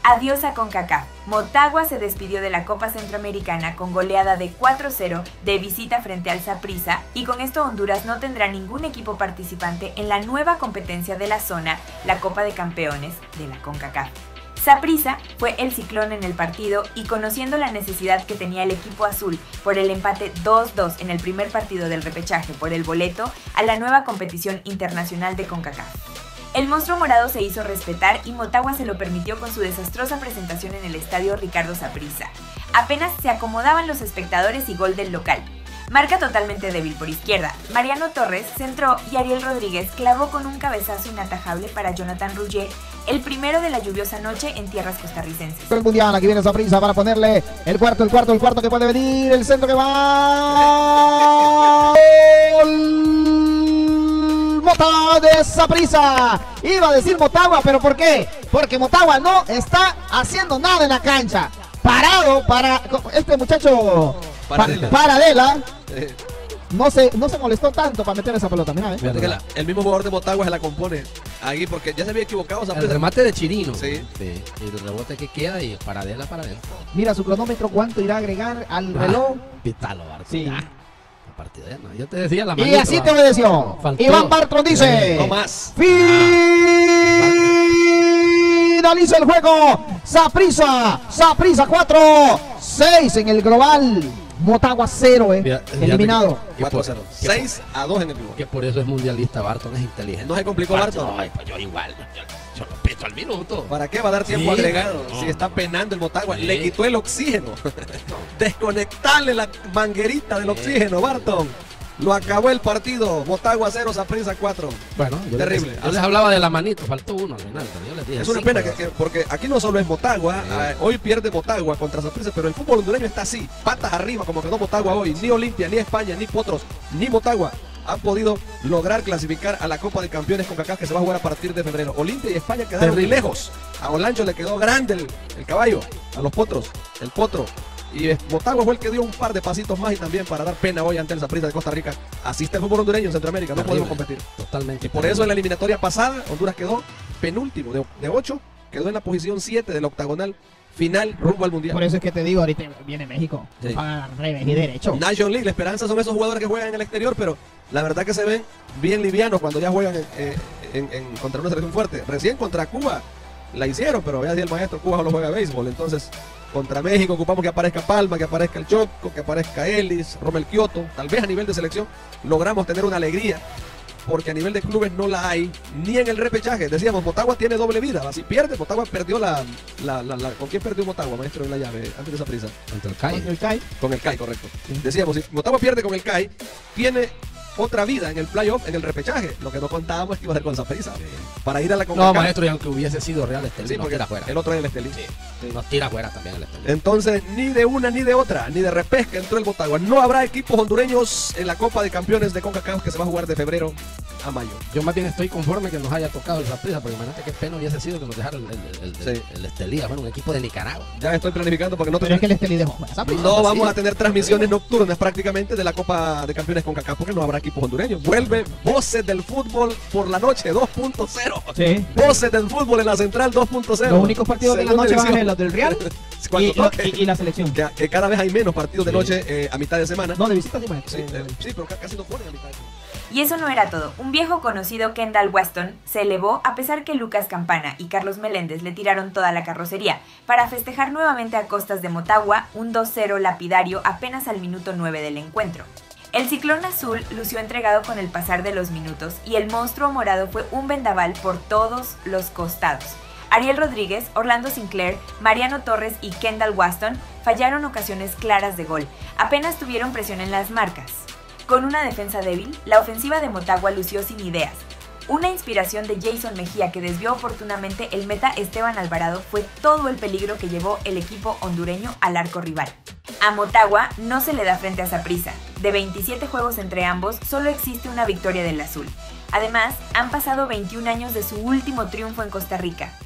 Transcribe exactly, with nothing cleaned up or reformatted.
Adiós a CONCACAF. Motagua se despidió de la Copa Centroamericana con goleada de cuatro cero de visita frente al Saprissa, y con esto Honduras no tendrá ningún equipo participante en la nueva competencia de la zona, la Copa de Campeones de la CONCACAF. Saprissa fue el ciclón en el partido, y conociendo la necesidad que tenía el equipo azul por el empate dos dos en el primer partido del repechaje por el boleto a la nueva competición internacional de CONCACAF. El monstruo morado se hizo respetar y Motagua se lo permitió con su desastrosa presentación en el estadio Ricardo Saprissa. Apenas se acomodaban los espectadores y gol del local. Marca totalmente débil por izquierda. Mariano Torres centró y Ariel Rodríguez clavó con un cabezazo inatajable para Jonathan Rougier, el primero de la lluviosa noche en tierras costarricenses. El mundial, aquí viene Saprissa para ponerle el cuarto, el cuarto, el cuarto que puede venir, el centro que va. Motagua de Saprissa. Iba a decir Motagua, pero ¿por qué? Porque Motagua no está haciendo nada en la cancha. Parado para este muchacho Paradela. Pa Paradela eh. no, se, no se molestó tanto para meter esa pelota. Mira, ¿eh? Que la, el mismo jugador de Motagua se la compone ahí porque ya se había equivocado. El remate de Chirino. Sí. sí. Y el rebote que queda y Paradela para adentro. Mira su cronómetro, ¿cuánto irá a agregar al ah, reloj? Pitalo, Barton. Sí. Ah. Partido, ¿eh? No, yo te decía la manito, y así te obedeció. Faltó. Iván Bartron dice: no más. Finaliza el juego. Saprissa, Saprissa cuatro, seis en el global. Motagua cero, eh. Mira, eliminado. cuatro cero. seis a dos en el global. Que por eso es mundialista. Barton es inteligente. No se complicó Barton. No, pues yo igual. Yo, yo lo pito al minuto. ¿Para qué va a dar tiempo sí, agregado? no. Si está penando el Motagua. Sí. Le quitó el oxígeno. Desconectarle la manguerita del sí. oxígeno, Barton. Lo acabó el partido. Motagua cero, Saprissa cuatro. Bueno, yo terrible. Les, yo les hablaba de la manito, faltó uno al final. Pero yo les dije es una pena que, que, porque aquí no solo es Motagua, sí. eh, hoy pierde Motagua contra Saprissa, pero el fútbol hondureño está así, patas arriba, como quedó Motagua hoy. Ni Olimpia, ni España, ni Potros, ni Motagua han podido lograr clasificar a la Copa de Campeones con CONCACAF, que se va a jugar a partir de febrero. Olimpia y España quedaron muy lejos. A Olancho le quedó grande el, el caballo, a los Potros, el Potro. Y Motagua fue el que dio un par de pasitos más y también para dar pena hoy ante el Saprissa de Costa Rica. Así está el fútbol hondureño en Centroamérica, no terrible, podemos competir. Totalmente. Y por eso en la eliminatoria pasada, Honduras quedó penúltimo de, de ocho, quedó en la posición siete del octagonal final rumbo al mundial. Por eso es que te digo, ahorita viene México sí. a revés y derecho. National League, la esperanza son esos jugadores que juegan en el exterior, pero la verdad que se ven bien livianos cuando ya juegan en, en, en, contra una selección fuerte. Recién contra Cuba la hicieron, pero ya decía el maestro, Cuba solo juega béisbol, entonces contra México ocupamos que aparezca Palma, que aparezca el Choco, que aparezca Ellis, Romel Kioto. Tal vez a nivel de selección logramos tener una alegría, porque a nivel de clubes no la hay, ni en el repechaje. Decíamos, Motagua tiene doble vida. Si pierde, Motagua perdió la... la, la, la ¿Con quién perdió Motagua, maestro, en la llave, antes de Saprissa? Contra el C A I. Con el C A I. Con el C A I, correcto. Sí. Decíamos, si Motagua pierde con el C A I, tiene otra vida en el playoff, en el repechaje. Lo que no contábamos es que iba a ser con Saprissa. Sí. Para ir a la CONCACAF. No, maestro, y aunque hubiese sido Real Estelí, sí, nos tira fuera. El otro es el Estelí. Sí. Sí. Nos tira fuera también el Estelí. Entonces, ni de una ni de otra, ni de repesca entró el Motagua. No habrá equipos hondureños en la Copa de Campeones de CONCACAF, que se va a jugar de febrero a mayo. Yo más bien estoy conforme que nos haya tocado el Saprissa, porque imagínate qué pena hubiese sido que nos dejara el, el, el, sí. el, el Estelí, bueno, un equipo de Nicaragua. Ya estoy planificando porque no Pero es que el Estelí dejó Saprissa. No vamos a tener transmisiones nocturnas prácticamente de la Copa de Campeones CONCACAF, porque no habrá equipos hondureños. Vuelve Voces del Fútbol por la noche dos punto cero. Sí. Voces del Fútbol en la Central dos punto cero. Los únicos partidos de la noche van a ser los del Real y, lo, y, y la selección. Que, que cada vez hay menos partidos de sí. noche eh, a mitad de semana. No, de visita sí, sí, eh, sí, pero casi no ponen a mitad de semana. Y eso no era todo. Un viejo conocido, Kendall Weston, se elevó a pesar que Lucas Campana y Carlos Meléndez le tiraron toda la carrocería para festejar nuevamente a costas de Motagua un dos cero lapidario apenas al minuto nueve del encuentro. El ciclón azul lució entregado con el pasar de los minutos y el monstruo morado fue un vendaval por todos los costados. Ariel Rodríguez, Orlando Sinclair, Mariano Torres y Kendall Weston fallaron ocasiones claras de gol. Apenas tuvieron presión en las marcas. Con una defensa débil, la ofensiva de Motagua lució sin ideas. Una inspiración de Jason Mejía que desvió oportunamente el meta Esteban Alvarado fue todo el peligro que llevó el equipo hondureño al arco rival. A Motagua no se le da frente a Saprissa. De veintisiete juegos entre ambos, solo existe una victoria del azul. Además, han pasado veintiún años de su último triunfo en Costa Rica.